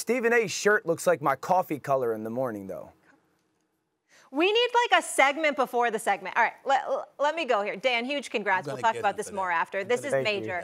Stephen A's shirt looks like my coffee color in the morning, though. We need like a segment before the segment. All right, let me go here. Dan, huge congrats. We'll talk about this more after. This is major.